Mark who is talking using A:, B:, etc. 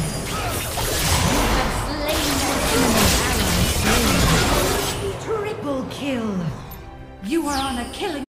A: have slain an enemy ally. Triple kill. You are on a killing